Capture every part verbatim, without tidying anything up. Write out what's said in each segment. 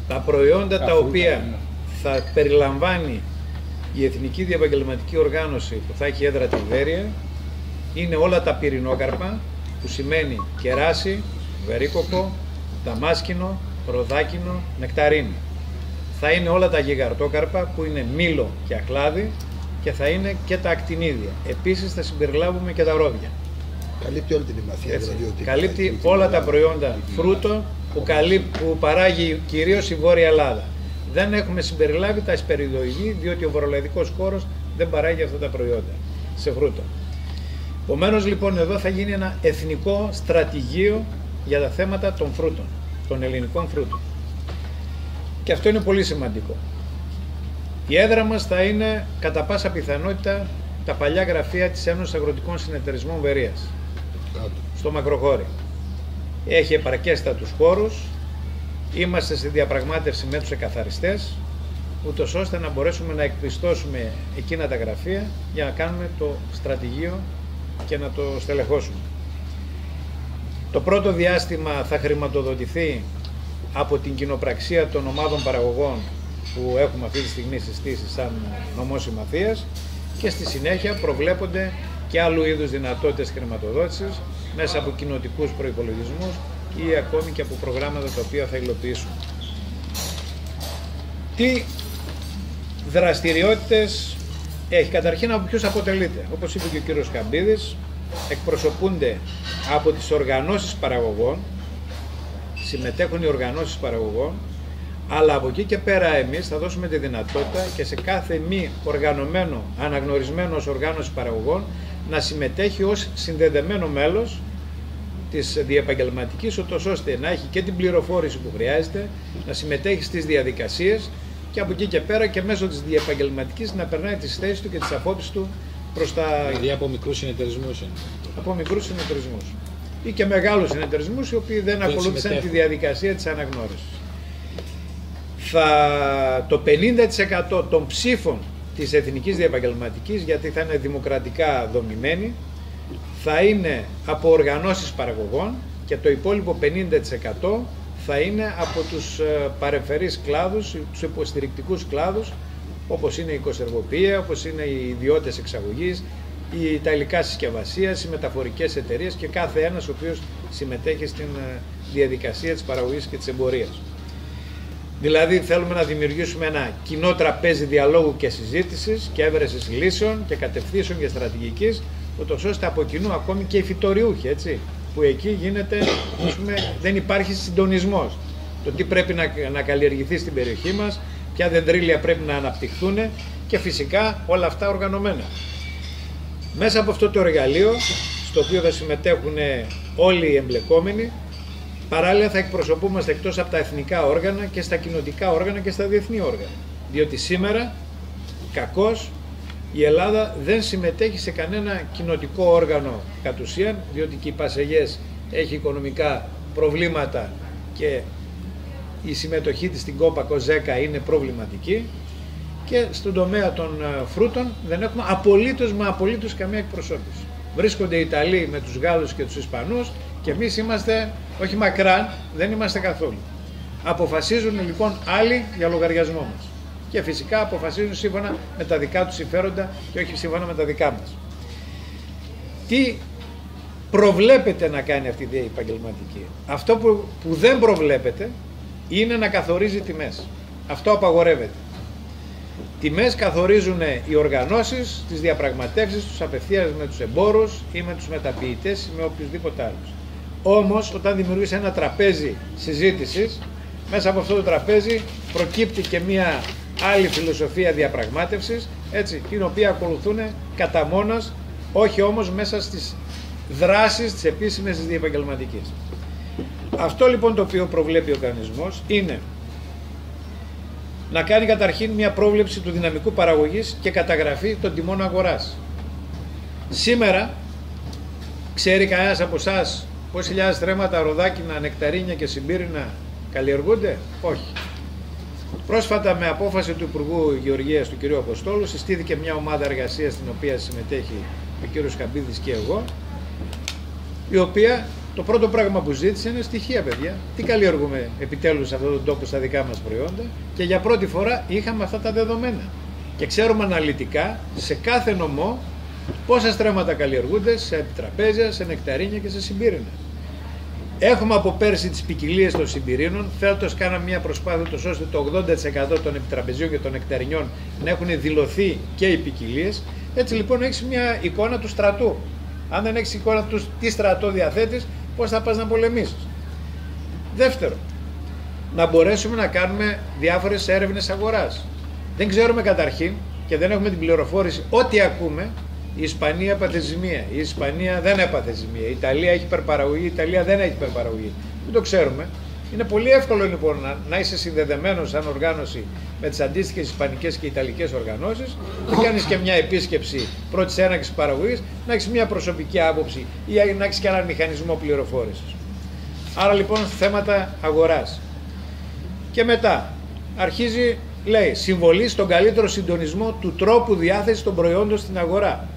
Τα προϊόντα τα οποία θα περιλαμβάνει η Εθνική Διαπαγγελματική Οργάνωση που θα έχει έδρα τη Βέρεια είναι όλα τα πυρηνόκαρπα, που σημαίνει κεράσι, βερίκοκο, δαμάσκηνο, ροδάκινο, νεκταρίνη. Θα είναι όλα τα γιγαρτόκαρπα που είναι μήλο και αχλάδι και θα είναι και τα ακτινίδια. Επίσης θα συμπεριλάβουμε και τα ρόδια. Καλύπτει όλη την ημαθία. Δηλαδή, ότι καλύπτει όλα τα προϊόντα φρούτο που, καλύ, που παράγει κυρίως η Βόρεια Ελλάδα. Δεν έχουμε συμπεριλάβει τα εσπεριδοειδή, διότι ο βορειοελλαδικός χώρος δεν παράγει αυτά τα προϊόντα σε φρούτο. Επομένως λοιπόν εδώ θα γίνει ένα εθνικό στρατηγείο για τα θέματα των φρούτων, των ελληνικών φρούτων. Και αυτό είναι πολύ σημαντικό. Η έδρα μας θα είναι κατά πάσα πιθανότητα τα παλιά γραφεία της Ένωσης Αγροτικών Συνεταιρισμών Βερίας, στο Μακροχώρι. Έχει επαρκέστατους χώρους, είμαστε στη διαπραγμάτευση με τους εκαθαριστές, ούτως ώστε να μπορέσουμε να εκπιστώσουμε εκείνα τα γραφεία για να κάνουμε το στρατηγείο και να το στελεχώσουμε. Το πρώτο διάστημα θα χρηματοδοτηθεί από την κοινοπραξία των ομάδων παραγωγών που έχουμε αυτή τη στιγμή συστήσει σαν νομό συμμαθίας και στη συνέχεια προβλέπονται και άλλου είδους δυνατότητες χρηματοδότησης μέσα από κοινοτικούς προϋπολογισμούς ή ακόμη και από προγράμματα τα οποία θα υλοποιήσουμε. Τι δραστηριότητες έχει? Καταρχήν από ποιους αποτελείται? Όπως είπε και ο κύριος Καμπίδης, εκπροσωπούνται από τις οργανώσεις παραγωγών, συμμετέχουν οι οργανώσεις παραγωγών, αλλά από εκεί και πέρα εμείς θα δώσουμε τη δυνατότητα και σε κάθε μη οργανωμένο, αναγνωρισμένο ως οργάνωση παραγωγών να συμμετέχει ως συνδεδεμένο μέλος της διεπαγγελματικής, ούτως ώστε να έχει και την πληροφόρηση που χρειάζεται, να συμμετέχει στις διαδικασίες και από εκεί και πέρα και μέσω της διεπαγγελματικής να περνάει τις θέσεις του και τις απόψεις του προς τα... Δηλαδή από μικρούς συνεταιρισμούς. Από μικρούς συνεταιρισμούς. Ή και μεγάλους συνεταιρισμούς οι οποίοι δεν, δεν ακολούθησαν τη διαδικασία της αναγνώρισης. Θα, το πενήντα τοις εκατό των ψήφων της Εθνικής Διεπαγγελματικής, γιατί θα είναι δημοκρατικά δομημένη, θα είναι από οργανώσεις παραγωγών και το υπόλοιπο πενήντα τοις εκατό θα είναι από τους παρεμφερείς κλάδους, τους υποστηρικτικούς κλάδους, όπως είναι η οικοσεργοποιία, όπως είναι οι ιδιώτες εξαγωγής, η, τα υλικά συσκευασίας, οι μεταφορικές εταιρείες και κάθε ένας ο οποίος συμμετέχει στην διαδικασία της παραγωγής και της εμπορίας. Δηλαδή θέλουμε να δημιουργήσουμε ένα κοινό τραπέζι διαλόγου και συζήτησης και έβρεσης λύσεων και κατευθύνσεων και στρατηγικής, ούτως ώστε από κοινού ακόμη και οι φυτοριούχοι, έτσι, που εκεί γίνεται, ας πούμε, δεν υπάρχει συντονισμός. Το τι πρέπει να, να καλλιεργηθεί στην περιοχή μας, ποια δεντρίλια πρέπει να αναπτυχθούν και φυσικά όλα αυτά οργανωμένα. Μέσα από αυτό το εργαλείο, στο οποίο θα συμμετέχουν όλοι οι εμπλεκόμενοι, παράλληλα θα εκπροσωπούμαστε εκτός από τα εθνικά όργανα και στα κοινοτικά όργανα και στα διεθνή όργανα. Διότι σήμερα, κακώς, η Ελλάδα δεν συμμετέχει σε κανένα κοινοτικό όργανο κατ' ουσίαν, διότι και η Πασεγές έχει οικονομικά προβλήματα και η συμμετοχή της στην Κόπα Κοζέκα είναι προβληματική και στον τομέα των φρούτων δεν έχουμε απολύτως μα απολύτως καμία εκπροσώπηση. Βρίσκονται οι Ιταλοί με τους Γάλλους και τους Ισπανούς και εμείς είμαστε, όχι μακράν, δεν είμαστε καθόλου. Αποφασίζουν λοιπόν άλλοι για λογαριασμό μας. Και φυσικά αποφασίζουν σύμφωνα με τα δικά τους συμφέροντα και όχι σύμφωνα με τα δικά μας. Τι προβλέπεται να κάνει αυτή η επαγγελματική? Αυτό που, που δεν προβλέπεται είναι να καθορίζει τιμές. Αυτό απαγορεύεται. Τιμές καθορίζουν οι οργανώσεις, τις διαπραγματεύσεις τους απευθείας με τους εμπόρους ή με τους μεταποιητές ή με οποιουσδήποτε άλλους. Όμως όταν δημιουργείς ένα τραπέζι συζήτησης, μέσα από αυτό το τραπέζι προκύπτει και μία άλλη φιλοσοφία διαπραγμάτευσης, έτσι, την οποία ακολουθούν κατά μόνος, όχι όμως μέσα στις δράσεις της επίσημης της διεπαγγελματικής. Αυτό λοιπόν το οποίο προβλέπει ο κανονισμός είναι να κάνει καταρχήν μια πρόβλεψη του δυναμικού παραγωγής και καταγραφή των τιμών αγοράς. Σήμερα ξέρει κανένας από εσάς πόσες χιλιάδες στρέμματα ροδάκινα, νεκταρίνια και συμπύρινα καλλιεργούνται? Όχι. Πρόσφατα με απόφαση του Υπουργού Γεωργίας του κ. Αποστόλου συστήθηκε μια ομάδα εργασίας στην οποία συμμετέχει ο κ. Καμπίδης και εγώ, η οποία Το πρώτο πράγμα που ζήτησε είναι στοιχεία, παιδιά. Τι καλλιεργούμε επιτέλους σε αυτόν τον τόπο στα δικά μας προϊόντα, και για πρώτη φορά είχαμε αυτά τα δεδομένα. Και ξέρουμε αναλυτικά σε κάθε νομό πόσα στρέμματα καλλιεργούνται σε επιτραπέζια, σε νεκταρίνια και σε συμπίρινα. Έχουμε από πέρσι τις ποικιλίες των συμπειρίνων. Φέτος κάναμε μια προσπάθεια τόσο ώστε το ογδόντα τοις εκατό των επιτραπεζίων και των νεκταρινιών να έχουν δηλωθεί και οι ποικιλίες. Έτσι λοιπόν έχεις μια εικόνα του στρατού. Αν δεν έχεις εικόνα του τι στρατό διαθέτεις, πώς θα πας να πολεμήσεις. Δεύτερο, να μπορέσουμε να κάνουμε διάφορες έρευνες αγοράς. Δεν ξέρουμε καταρχήν και δεν έχουμε την πληροφόρηση ό,τι ακούμε. Η Ισπανία έπαθε ζημία, η Ισπανία δεν έπαθε ζημία, η Ιταλία έχει υπερπαραγωγή, η Ιταλία δεν έχει υπερπαραγωγή. Δεν το ξέρουμε. Είναι πολύ εύκολο λοιπόν να, να είσαι συνδεδεμένος σαν οργάνωση με τις αντίστοιχες ισπανικές και ιταλικές οργανώσεις, να κάνεις και μια επίσκεψη πρώτης έναρξης παραγωγής, να έχεις μια προσωπική άποψη ή να έχεις και έναν μηχανισμό πληροφόρησης. Άρα λοιπόν θέματα αγοράς. Και μετά αρχίζει, λέει, συμβολή στον καλύτερο συντονισμό του τρόπου διάθεσης των προϊόντων στην αγορά.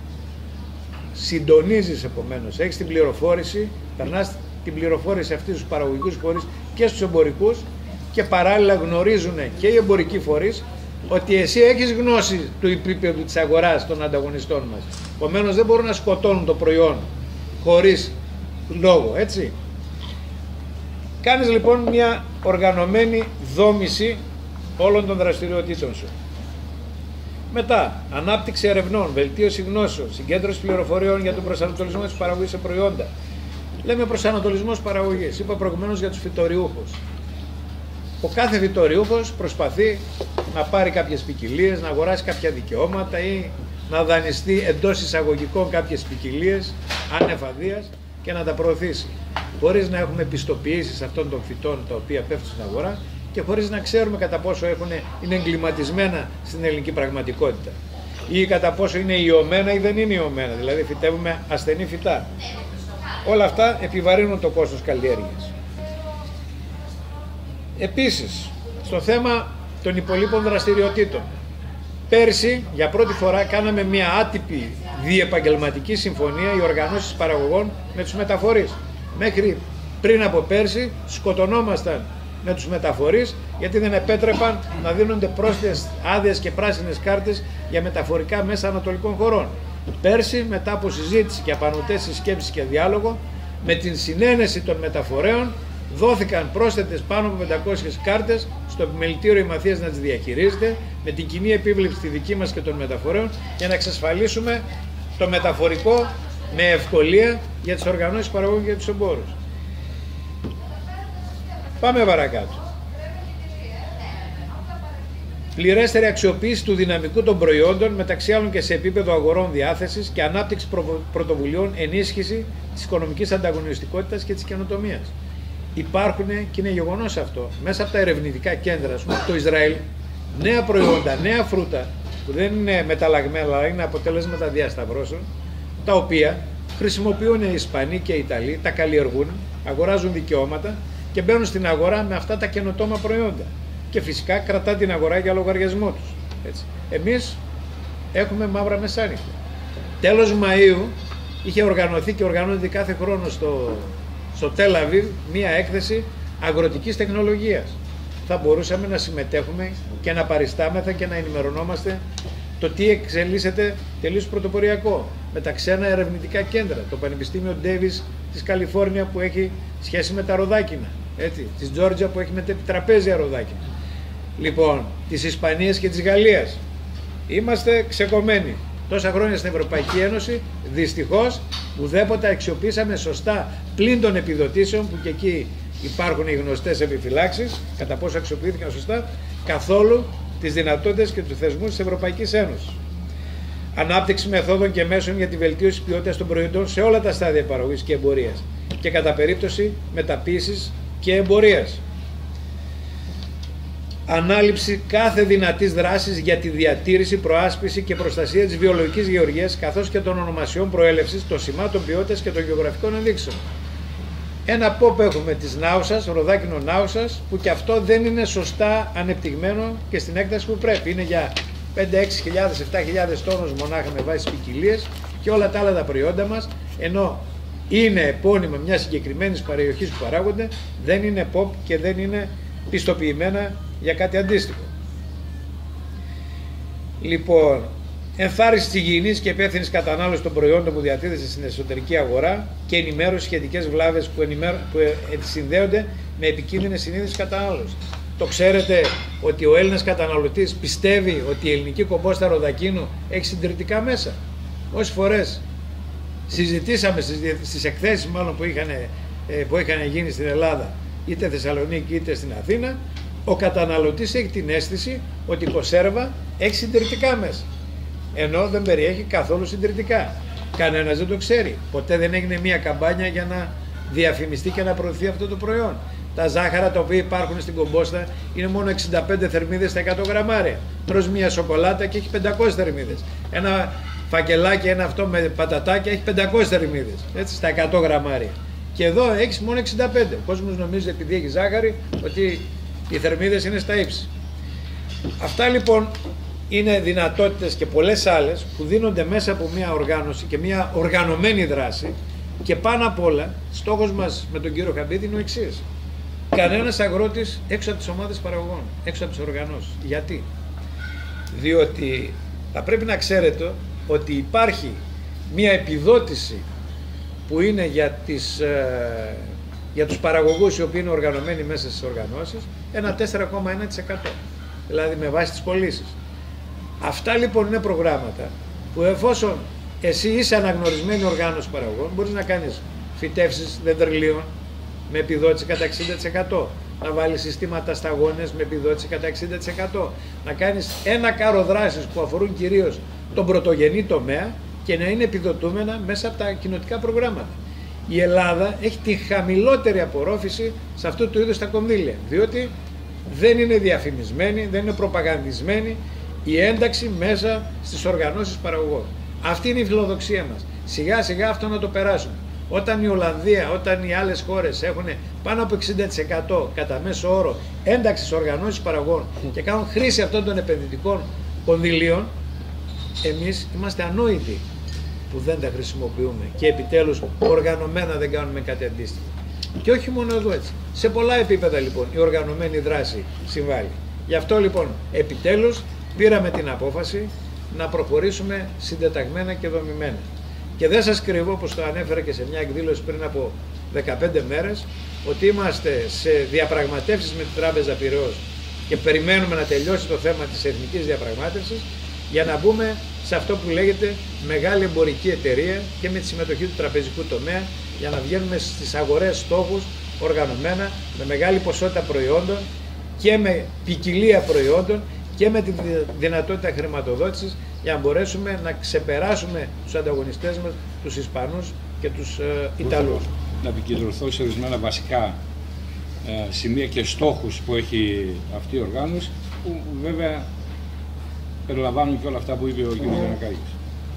Συντονίζεις επομένως, έχεις την πληροφόρηση, περνάς την πληροφόρηση αυτή στους παραγωγικούς φορείς και στους εμπορικούς, και παράλληλα γνωρίζουν και οι εμπορικοί φορείς ότι εσύ έχεις γνώση του επίπεδου της αγοράς των ανταγωνιστών μας. Επομένως δεν μπορούν να σκοτώνουν το προϊόν χωρίς λόγο, έτσι. Κάνεις λοιπόν μια οργανωμένη δόμηση όλων των δραστηριοτήτων σου. Μετά, ανάπτυξη ερευνών, βελτίωση γνώσεων, συγκέντρωση πληροφοριών για τον προσανατολισμό της παραγωγής σε προϊόντα. Λέμε προσανατολισμός παραγωγής. Είπα προηγουμένως για τους φυτοριούχους. Ο κάθε φυτοριούχος προσπαθεί να πάρει κάποιες ποικιλίες, να αγοράσει κάποια δικαιώματα ή να δανειστεί εντός εισαγωγικών κάποιες ποικιλίες ανεφαδίας και να τα προωθήσει. Χωρίς να έχουμε πιστοποιήσεις αυτών των φυτών τα οποία πέφτουν στην αγορά και χωρίς να ξέρουμε κατά πόσο έχουν, είναι εγκληματισμένα στην ελληνική πραγματικότητα ή κατά πόσο είναι ιωμένα ή δεν είναι ιωμένα, δηλαδή φυτεύουμε ασθενή φυτά. Όλα αυτά επιβαρύνουν το κόστος καλλιέργειας. Επίσης, στο θέμα των υπολείπων δραστηριοτήτων, πέρσι για πρώτη φορά κάναμε μια άτυπη διεπαγγελματική συμφωνία οι οργανώσεις παραγωγών με τους μεταφορείς. Μέχρι πριν από πέρσι σκοτωνόμασταν με τους μεταφορείς γιατί δεν επέτρεπαν να δίνονται πρόσθετες άδειες και πράσινες κάρτες για μεταφορικά μέσα ανατολικών χωρών. Πέρσι, μετά από συζήτηση και απανωτές συσκέψεις και διάλογο, με την συνένεση των μεταφορέων δόθηκαν πρόσθετες πάνω από πεντακόσιες κάρτες στο επιμελητήριο Ημαθίας να τις διαχειρίζεται, με την κοινή επίβλεψη τη δική μας και των μεταφορέων, για να εξασφαλίσουμε το μεταφορικό με ευκολία για τις οργανώσεις παραγωγών και τους εμπόρους. Πάμε παρακάτω. Πληρέστερη αξιοποίηση του δυναμικού των προϊόντων, μεταξύ άλλων και σε επίπεδο αγορών διάθεσης, και ανάπτυξη πρωτοβουλειών, ενίσχυση της οικονομικής ανταγωνιστικότητας και της καινοτομίας. Υπάρχουν, και είναι γεγονός αυτό, μέσα από τα ερευνητικά κέντρα, ας πούμε, το Ισραήλ, νέα προϊόντα, νέα φρούτα, που δεν είναι μεταλλαγμένα, αλλά είναι αποτελέσματα διασταυρώσεων, τα οποία χρησιμοποιούν οι Ισπανοί και οι Ιταλοί, τα καλλιεργούν, αγοράζουν δικαιώματα και μπαίνουν στην αγορά με αυτά τα καινοτόμα προϊόντα. Και φυσικά κρατά την αγορά για λογαριασμό τους. Έτσι. Εμείς έχουμε μαύρα μεσάνυχτα. Τέλος Μαΐου είχε οργανωθεί και οργανώνεται κάθε χρόνο στο, στο Τελ Αβίβ μία έκθεση αγροτικής τεχνολογίας. Θα μπορούσαμε να συμμετέχουμε και να παριστάμεθα και να ενημερωνόμαστε το τι εξελίσσεται τελείως πρωτοποριακό με τα ξένα ερευνητικά κέντρα. Το Πανεπιστήμιο Ντέιβις της Καλιφόρνια που έχει σχέση με τα ροδάκινα, έτσι, της Τζόρτζια που έχει με τα επιτραπέζια ροδάκινα. Λοιπόν, της Ισπανίας και της Γαλλίας. Είμαστε ξεκομμένοι. Τόσα χρόνια στην Ευρωπαϊκή Ένωση, δυστυχώς, ουδέποτε αξιοποιήσαμε σωστά, πλην των επιδοτήσεων, που και εκεί υπάρχουν οι γνωστές επιφυλάξεις, κατά πόσο αξιοποιήθηκαν σωστά, καθόλου τις δυνατότητες και τους θεσμούς της Ευρωπαϊκής Ένωσης. Ανάπτυξη μεθόδων και μέσων για τη βελτίωση ποιότητας των προϊόντων σε όλα τα στάδια παραγωγής και εμπορίας και κατά περίπτωση μεταποίησης και εμπορίας. Ανάληψη κάθε δυνατής δράσης για τη διατήρηση, προάσπιση και προστασία της βιολογικής γεωργίας, καθώς και των ονομασιών προέλευσης, των σημάτων ποιότητας και των γεωγραφικών ενδείξεων. Ένα πόπ έχουμε της Νάουσας, ροδάκινο Νάουσας, που και αυτό δεν είναι σωστά ανεπτυγμένο και στην έκταση που πρέπει. Είναι για πέντε έξι χιλιάδες, επτά χιλιάδες τόνους μονάχα με βάση ποικιλίες και όλα τα άλλα τα προϊόντα μας, ενώ είναι επώνυμα μιας συγκεκριμένης περιοχής που παράγονται, δεν είναι ποπ και δεν είναι πιστοποιημένα για κάτι αντίστοιχο. Λοιπόν, ενθάρρυνση της υγιεινής και υπεύθυνης κατανάλωσης των προϊόντων που διατίθεται στην εσωτερική αγορά και ενημέρωση σχετικές βλάβες που, ενημέρω... που συνδέονται με επικίνδυνες συνήθειες κατανάλωσης. Το ξέρετε ότι ο Έλληνας καταναλωτής πιστεύει ότι η ελληνική κομπόστα ροδακίνου έχει συντηρητικά μέσα? Όσες φορές συζητήσαμε στις, στις εκθέσεις μάλλον που είχαν, που είχαν γίνει στην Ελλάδα, είτε Θεσσαλονίκη είτε στην Αθήνα, ο καταναλωτής έχει την αίσθηση ότι η κονσέρβα έχει συντηρητικά μέσα, ενώ δεν περιέχει καθόλου συντηρητικά. Κανένας δεν το ξέρει. Ποτέ δεν έγινε μια καμπάνια για να διαφημιστεί και να προωθεί αυτό το προϊόν. Τα ζάχαρα τα οποία υπάρχουν στην κομπόστα είναι μόνο εξήντα πέντε θερμίδες στα εκατό γραμμάρια. Τρως μια σοκολάτα και έχει πεντακόσιες θερμίδες. Ένα φακελάκι, ένα αυτό με πατατάκια έχει πεντακόσιες θερμίδες, έτσι, στα εκατό γραμμάρια. Και εδώ έχεις μόνο εξήντα πέντε. Ο κόσμος νομίζει, επειδή έχει ζάχαρη, ότι οι θερμίδες είναι στα ύψη. Αυτά λοιπόν είναι δυνατότητες και πολλές άλλες που δίνονται μέσα από μια οργάνωση και μια οργανωμένη δράση, και πάνω απ' όλα στόχος μας με τον κύριο Χαμπίδη είναι ο εξής: κανένας αγρότης έξω από τις ομάδες παραγωγών, έξω από τις οργανώσεις. Γιατί? Διότι θα πρέπει να ξέρετε ότι υπάρχει μια επιδότηση που είναι για, τις, ε, για τους παραγωγούς οι οποίοι είναι οργανωμένοι μέσα στις οργανώσεις, ένα τέσσερα κόμμα ένα τοις εκατό, δηλαδή με βάση τις πωλήσεις. Αυτά λοιπόν είναι προγράμματα που, εφόσον εσύ είσαι αναγνωρισμένη οργάνωση παραγωγών, μπορείς να κάνεις φυτεύσεις δεντριλίων με επιδότηση κατά εξήντα τοις εκατό, να βάλεις συστήματα σταγόνες με επιδότηση κατά εξήντα τοις εκατό, να κάνεις ένα κάρο δράσεις που αφορούν κυρίως τον πρωτογενή τομέα και να είναι επιδοτούμενα μέσα από τα κοινοτικά προγράμματα. Η Ελλάδα έχει τη χαμηλότερη απορρόφηση σε αυτού του είδους τα κονδύλια, διότι δεν είναι διαφημισμένη, δεν είναι προπαγανδισμένη η ένταξη μέσα στις οργανώσεις παραγωγών. Αυτή είναι η φιλοδοξία μας. Σιγά σιγά αυτό να το περάσουμε. Όταν η Ολλανδία, όταν οι άλλες χώρες έχουν πάνω από εξήντα τοις εκατό κατά μέσο όρο ένταξη στις οργανώσεις παραγωγών και κάνουν χρήση αυτών των επενδυτικών κονδυλίων, εμείς είμαστε ανόητοι που δεν τα χρησιμοποιούμε και επιτέλους οργανωμένα δεν κάνουμε κάτι αντίστοιχο. Και όχι μόνο εδώ, έτσι. Σε πολλά επίπεδα λοιπόν η οργανωμένη δράση συμβάλλει. Γι' αυτό λοιπόν επιτέλους πήραμε την απόφαση να προχωρήσουμε συντεταγμένα και δομημένα. Και δεν σας κρυβώ, όπως το ανέφερα και σε μια εκδήλωση πριν από δεκαπέντε μέρες, ότι είμαστε σε διαπραγματεύσεις με την Τράπεζα Πειραιώς και περιμένουμε να τελειώσει το θέμα της εθνικής διαπραγμάτευσης για να μπούμε σε αυτό που λέγεται μεγάλη εμπορική εταιρεία και με τη συμμετοχή του τραπεζικού τομέα, για να βγαίνουμε στις αγορές στόχους οργανωμένα, με μεγάλη ποσότητα προϊόντων και με ποικιλία προϊόντων και με τη δυνατότητα χρηματοδότησης, για να μπορέσουμε να ξεπεράσουμε τους ανταγωνιστές μας, τους Ισπανούς και τους ε, Ιταλούς. Να επικεντρωθώ σε ορισμένα βασικά ε, σημεία και στόχους που έχει αυτή η οργάνωση, που βέβαια περιλαμβάνουν και όλα αυτά που είπε ο κ. Γιαννακάκης.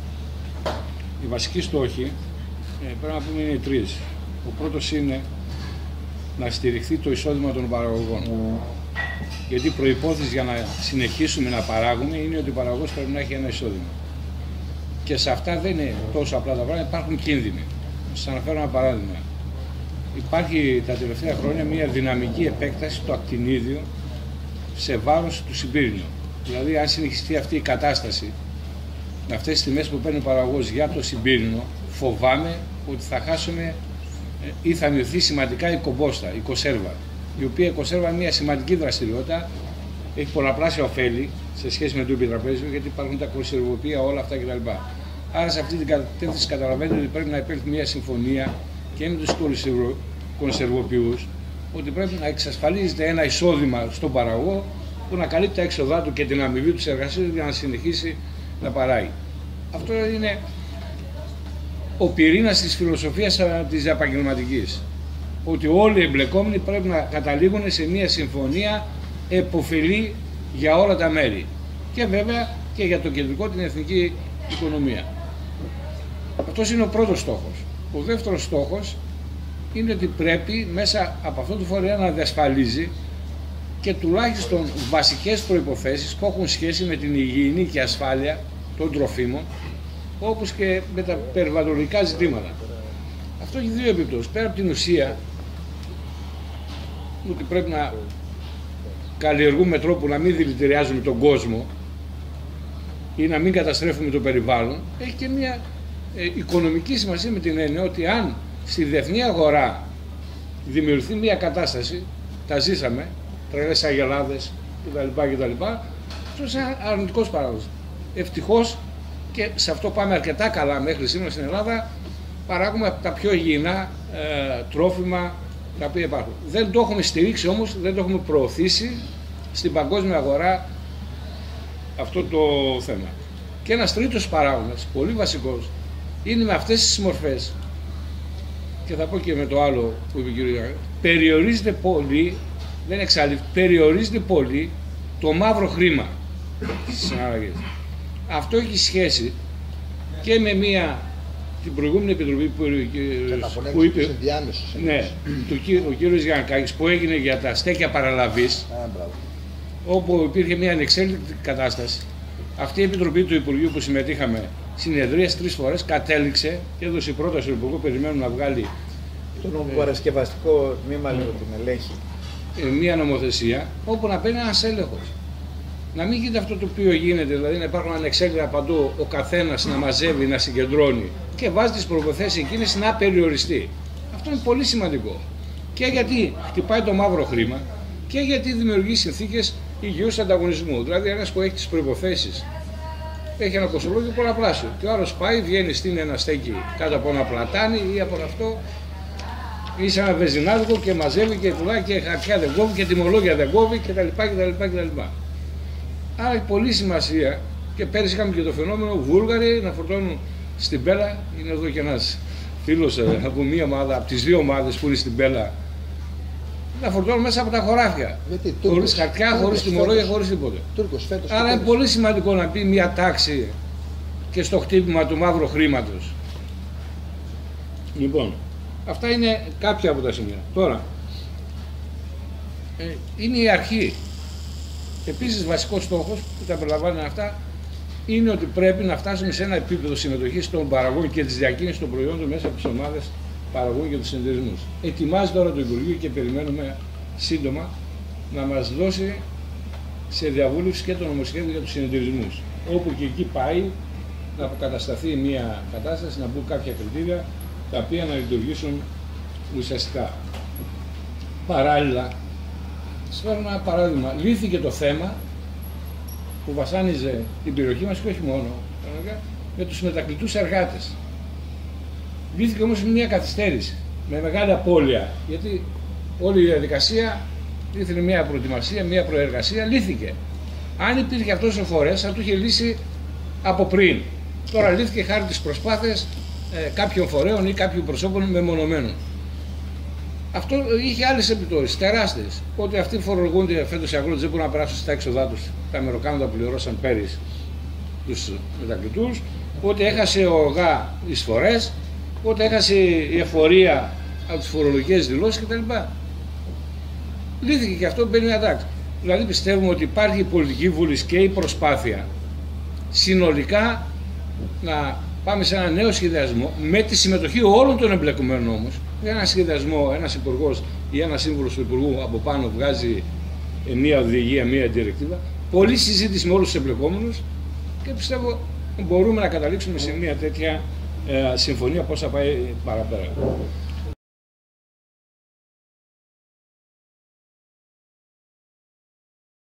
Οι βασικοί στόχοι ε, πρέπει να πούμε είναι οι τρεις. Ο πρώτος είναι να στηριχθεί το εισόδημα των παραγωγών. Γιατί η προϋπόθεση για να συνεχίσουμε να παράγουμε είναι ότι ο παραγωγός πρέπει να έχει ένα εισόδημα. Και σε αυτά δεν είναι τόσο απλά τα πράγματα, υπάρχουν κίνδυνοι. Σας αναφέρω ένα παράδειγμα. Υπάρχει τα τελευταία χρόνια μια δυναμική επέκταση του ακτινίδιου σε βάρος του Σιμπήρινου. Δηλαδή, αν συνεχιστεί αυτή η κατάσταση, με αυτές τις τιμές που παίρνει ο παραγωγός για το Σιμπήρινο, φοβάμαι ότι θα χάσουμε ή θα μειωθεί σημαντικά η κομπόστα, η κονσέρβα. Η οποία η κονσέρβα είναι μια σημαντική δραστηριότητα, έχει πολλαπλάσια ωφέλη σε σχέση με το επιτραπέζιο, γιατί υπάρχουν τα κονσερβοποιεία, όλα αυτά κτλ. Άρα, σε αυτή την κατεύθυνση καταλαβαίνετε ότι πρέπει να υπάρξει μια συμφωνία και με τους κονσερβοποιούς, ότι πρέπει να εξασφαλίζεται ένα εισόδημα στον παραγωγό που να καλύπτει τα έξοδά του και την αμοιβή του εργασίας για να συνεχίσει να παράγει. Αυτό είναι ο πυρήνας της φιλοσοφίας της επαγγελματικής. Ότι όλοι οι εμπλεκόμενοι πρέπει να καταλήγουν σε μια συμφωνία επωφελή για όλα τα μέρη. Και βέβαια και για το κεντρικό, την εθνική οικονομία. Αυτός είναι ο πρώτος στόχος. Ο δεύτερος στόχος είναι ότι πρέπει μέσα από αυτό το φορέα να διασφαλίζει και τουλάχιστον βασικές προϋποθέσεις που έχουν σχέση με την υγιεινή και ασφάλεια των τροφίμων, όπως και με τα περιβαλλοντικά ζητήματα. Αυτό έχει δύο επιπτώσεις. Πέρα από την ουσία, ότι πρέπει να καλλιεργούμε με τρόπο να μην δηλητηριάζουμε τον κόσμο ή να μην καταστρέφουμε το περιβάλλον, έχει και μια ε, οικονομική σημασία με την έννοια ότι αν στη διεθνή αγορά δημιουργηθεί μια κατάσταση, τα ζήσαμε, τρελές αγελάδες κτλ. κτλ. Αυτό είναι αρνητικός παράγοντας. Ευτυχώς και σε αυτό πάμε αρκετά καλά μέχρι σήμερα στην Ελλάδα, παράγουμε τα πιο υγιεινά ε, τρόφιμα τα οποία υπάρχουν. Δεν το έχουμε στηρίξει όμως, δεν το έχουμε προωθήσει στην παγκόσμια αγορά αυτό το θέμα. Και ένας τρίτος παράγοντας, πολύ βασικός, είναι με αυτές τις μορφές, και θα πω και με το άλλο που είπε ο κ. Γιάννη, περιορίζεται πολύ, δεν εξαλείφει, περιορίζεται πολύ το μαύρο χρήμα στις συναλλαγές. Αυτό έχει σχέση και με μια, την προηγούμενη επιτροπή που, που είπε, ναι, το, ο κ. Γιαννακάκης, που έγινε για τα στέκια παραλαβής, όπου υπήρχε μια ανεξέλεγκτη κατάσταση. Αυτή η επιτροπή του Υπουργείου που συμμετείχαμε συνεδρίες τρεις φορές, κατέληξε και έδωσε πρόταση στον Υπουργό, περιμένουμε να βγάλει το νομοπαρασκευαστικό τμήμα, λίγο την ελέγχει, μια νομοθεσία όπου να παίρνει ένας έλεγχος. Να μην γίνεται αυτό το οποίο γίνεται, δηλαδή να υπάρχουν ανεξέλεγκτα παντού, ο καθένας να μαζεύει, να συγκεντρώνει και βάζει τις προϋποθέσεις εκείνες να περιοριστεί. Αυτό είναι πολύ σημαντικό. Και γιατί χτυπάει το μαύρο χρήμα και γιατί δημιουργεί συνθήκες υγιούς ανταγωνισμού. Δηλαδή, ένας που έχει τις προϋποθέσεις έχει ένα κοστολόγιο πολλαπλάσιο. Και ο άλλος πάει, βγαίνει, στείνει ένα στέκι κάτω από ένα πλατάνι ή από αυτό, ή σε ένα βενζινάδικο και μαζεύει και πουλάει και χαρτιά δεν κόβει και τιμολόγια δεν κόβει κτλ. κτλ. Άρα έχει πολύ σημασία, και πέρυσι είχαμε και το φαινόμενο Βούλγαροι να φορτώνουν στην Πέλα. Είναι εδώ και ένας φίλος από μία ομάδα, από τις δύο ομάδες που είναι στην Πέλα, να φορτώνουν μέσα από τα χωράφια. Χωρίς χαρτιά, χωρίς τιμολόγια, χωρίς τίποτα. Τούρκος, φέτος, άρα είναι πολύ σημαντικό να πει μια τάξη και στο χτύπημα του μαύρου χρήματος. Λοιπόν, αυτά είναι κάποια από τα σημεία. Τώρα, ε, είναι η αρχή. Επίσης, βασικός στόχος που τα περιλαμβάνει αυτά είναι ότι πρέπει να φτάσουμε σε ένα επίπεδο συμμετοχής των παραγωγών και της διακίνησης των προϊόντων μέσα από τις ομάδες παραγωγών και τους συνεταιρισμούς. Ετοιμάζει τώρα το Υπουργείο και περιμένουμε σύντομα να μας δώσει σε διαβούλευση και το νομοσχέδιο για τους συνεταιρισμούς. Όπου και εκεί πάει να αποκατασταθεί μια κατάσταση, να μπουν κάποια κριτήρια τα οποία να λειτουργήσουν ουσιαστικά. Παράλληλα, σας φέρω ένα παράδειγμα. Λύθηκε το θέμα που βασάνιζε την περιοχή μας και όχι μόνο, με τους μετακλητούς εργάτες. Λύθηκε όμως με μια καθυστέρηση, με μεγάλη απώλεια, γιατί όλη η διαδικασία ήθελε μια προετοιμασία, μια προεργασία, λύθηκε. Αν υπήρχε αυτός ο φορέας, θα του είχε λύσει από πριν. Τώρα λύθηκε χάρη τις προσπάθειες ε, κάποιων φορέων ή κάποιων προσώπων μεμονωμένων. Αυτό είχε άλλες επιπτώσεις, τεράστιες. Ότι αυτοί φορολογούνται φέτος οι αγρότες, δεν μπορούν να περάσουν στα έξοδά τους τα μεροκάματα που πληρώσαν πέρυσι τους μετακλητούς, ότι έχασε ο ΟΓΑ εισφορές, ότι έχασε η εφορία από τις φορολογικές δηλώσεις κτλ. Λύθηκε και αυτό, μπαίνει μια τάξη. Δηλαδή πιστεύουμε ότι υπάρχει η πολιτική βούληση και η προσπάθεια συνολικά να πάμε σε ένα νέο σχεδιασμό με τη συμμετοχή όλων των εμπλεκομένων όμως. Για ένα σχεδιασμό, ένας υπουργός ή ένας σύμβουλος του υπουργού από πάνω βγάζει μία οδηγία, μία διερεκτίβα. Πολλή συζήτηση με όλους τους εμπλεκόμενους και πιστεύω μπορούμε να καταλήξουμε σε μία τέτοια ε, συμφωνία πώς θα πάει παραπέρα.